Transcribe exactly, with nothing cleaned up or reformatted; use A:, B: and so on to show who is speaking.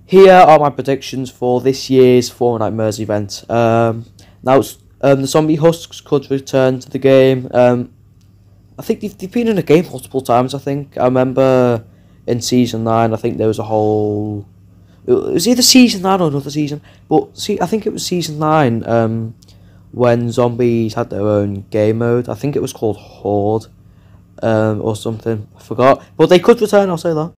A: here are my predictions for this year's Fortnitemares event. Um, now, it's, um, the zombie husks could return to the game. Um, I think they've, they've been in the game multiple times, I think. I remember in Season nine, I think there was a whole... It was either Season nine or another season. But see, I think it was Season nine um, when zombies had their own game mode. I think it was called Horde um, or something. I forgot. But they could return, I'll say that.